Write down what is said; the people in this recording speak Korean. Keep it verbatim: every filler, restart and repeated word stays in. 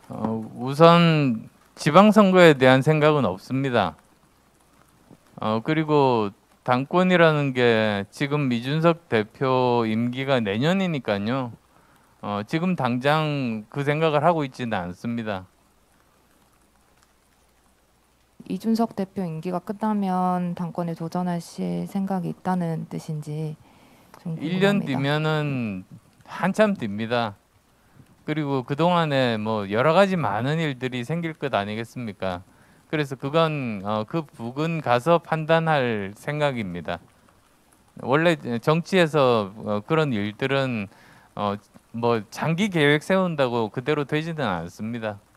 어, 우선 지방선거에 대한 생각은 없습니다. 어, 그리고 당권이라는 게 지금 이준석 대표 임기가 내년이니까요. 어, 지금 당장 그 생각을 하고 있지는 않습니다. 이준석 대표 임기가 끝나면 당권에 도전하실 생각이 있다는 뜻인지 좀 일 년 궁금합니다. 뒤면은 한참 뒤입니다. 그리고 그동안에 뭐 여러 가지 많은 일들이 생길 것 아니겠습니까? 그래서 그건 어, 그 부근 가서 판단할 생각입니다. 원래 정치에서 어, 그런 일들은 어, 뭐 장기 계획 세운다고 그대로 되지는 않습니다.